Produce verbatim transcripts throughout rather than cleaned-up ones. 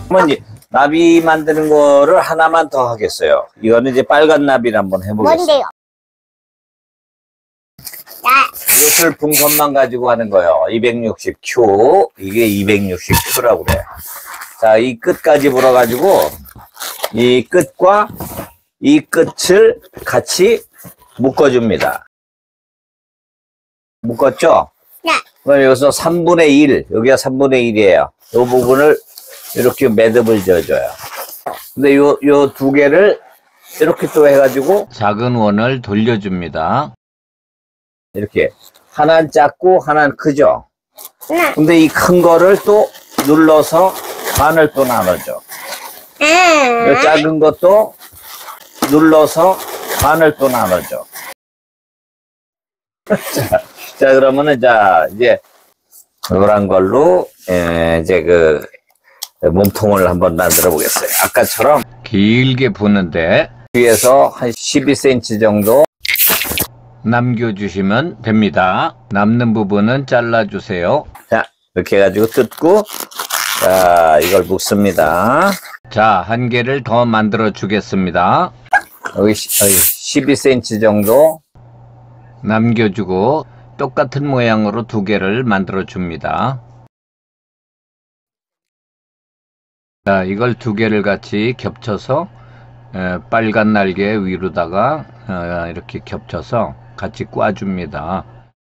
그러면 이제 나비 만드는 거를 하나만 더 하겠어요. 이거는 이제 빨간 나비를 한번 해보겠습니다. 뭔데요? 이것을 분선만 가지고 하는 거예요. 이백육십 큐. 이게 이백육십 큐라고 그래. 자, 이 끝까지 불어가지고, 이 끝과 이 끝을 같이 묶어줍니다. 묶었죠? 네. 그럼 여기서 삼분의 일, 여기가 삼분의 일이에요. 이 부분을 이렇게 매듭을 지어줘요. 근데 요, 요 두 개를 이렇게 또 해가지고 작은 원을 돌려줍니다. 이렇게. 하나는 작고 하나는 크죠? 네. 근데 이 큰 거를 또 눌러서 반을 또 나눠줘. 음. 이 작은 것도 눌러서 반을 또 나눠줘. 자, 자, 그러면은, 자, 이제, 노란 걸로, 에, 이제 그, 몸통을 한번 만들어 보겠어요. 아까처럼 길게 부는데, 뒤에서 한 십이 센티미터 정도 남겨주시면 됩니다. 남는 부분은 잘라주세요. 자, 이렇게 해가지고 뜯고, 자, 이걸 묶습니다. 자, 한 개를 더 만들어 주겠습니다. 여기 십이 센티미터 정도 남겨주고, 똑같은 모양으로 두 개를 만들어 줍니다. 자, 이걸 두 개를 같이 겹쳐서 에, 빨간 날개 위로다가 어, 이렇게 겹쳐서 같이 꽈줍니다.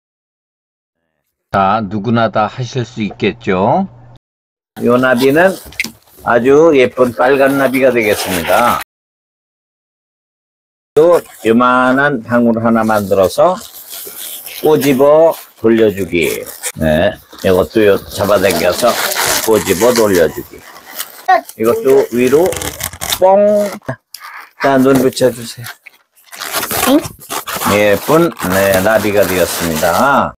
자, 누구나 다 하실 수 있겠죠? 요 나비는 아주 예쁜 빨간 나비가 되겠습니다. 또 요만한 방울 하나 만들어서 꼬집어 돌려주기. 네, 이것도 요 잡아당겨서 꼬집어 돌려주기. 이것도 위로 뽕. 자, 눈 붙여주세요. 예쁜 네, 나비가 되었습니다.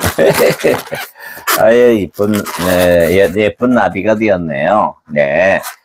아예 이쁜 네, 예쁜 나비가 되었네요. 네.